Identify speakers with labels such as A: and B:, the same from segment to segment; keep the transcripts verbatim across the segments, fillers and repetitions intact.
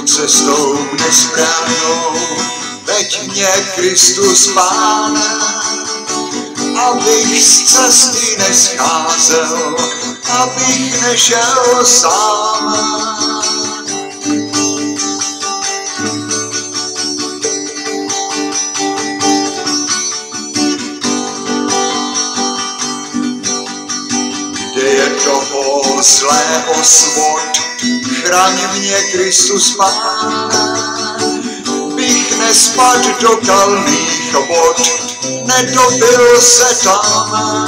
A: cestou nesprávnou, veď mě Kristus Pán, abych z cesty nescházel, abych nešel sám. Kde je toho zlého svod, chraň mě Kristus Pán, bych nespad do kalných vod, netopil se tam.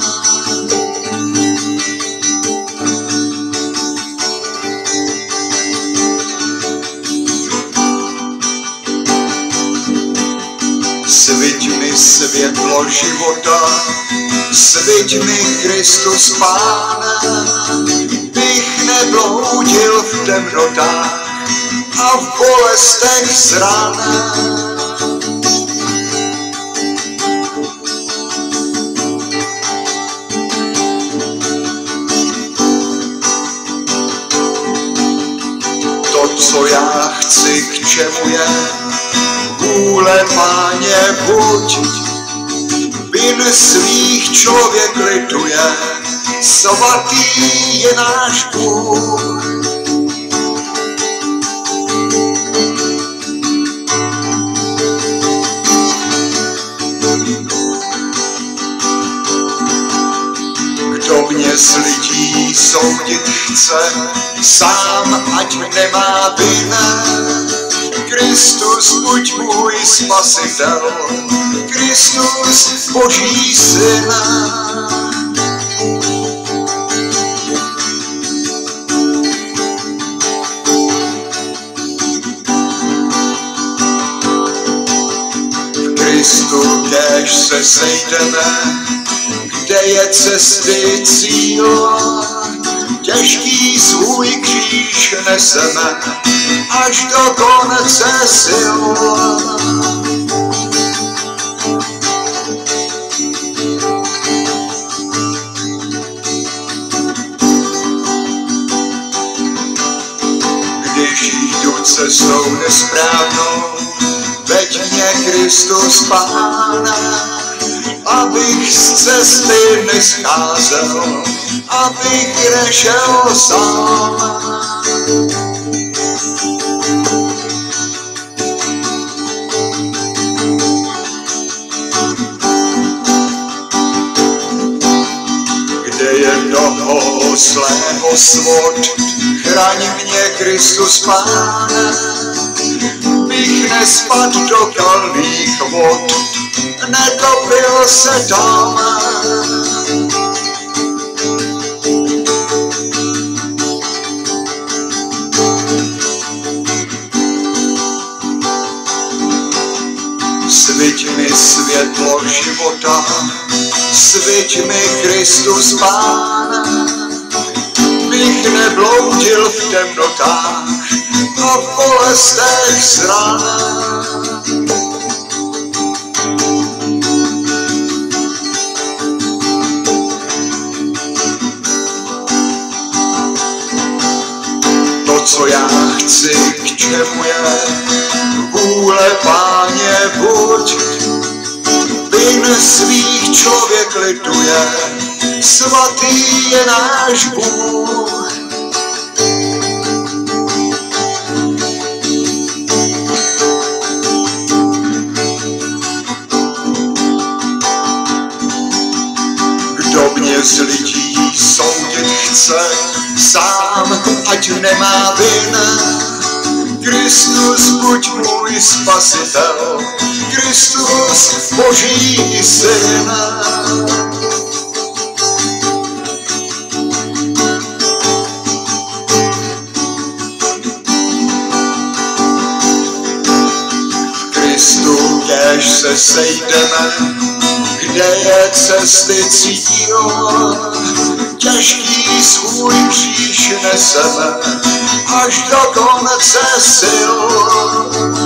A: Sviť mi světlo života, sviť mi Kristus Pán, bych nebloudil v temnotách a v bolestech zran. To, co já chci, k čemu je vůle Páně buď, vin svých člověk lituje, svatý je náš Bůh. Kdo mě z lidí soudit chce, sám ať nemá vina. Kristus buď můj spasitel, Kristus Boží syn. V Kristu kéž se sejdeme, kde je cesty cíl, těžký svůj kříž neseme až do konce sil. Když jdu cestou nesprávnou, veď mě Kristus Pán, abych z cesty nescházel, abych nešel sám. Kde je toho zlého svod, chraň mě Kristus Pán, bych nespad do kalných vod, netopil se tam. Sviť mi světlo života, sviť mi Kristus Pán, bych nebloudil v temnotách a v bolestech zran. To, co já chci, k čemu je vůle Páně buď, vin svých člověk lituje, svatý je náš Bůh. Kdo mě z lidí soudit chce, sám ať nemá vin. Kristus buď můj spasitel, Kristus Boží syn. V Kristu kéž se sejdeme, kde je cesty cíl, těžký svůj kříž neseme až do konce sil.